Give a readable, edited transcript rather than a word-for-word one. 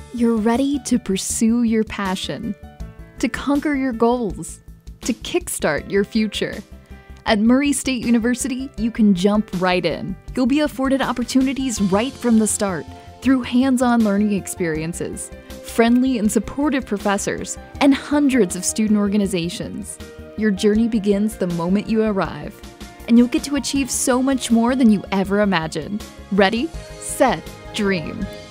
You're ready to pursue your passion, to conquer your goals, to kickstart your future. At Murray State University, you can jump right in. You'll be afforded opportunities right from the start through hands-on learning experiences, friendly and supportive professors, and hundreds of student organizations. Your journey begins the moment you arrive, and you'll get to achieve so much more than you ever imagined. Ready, set, dream.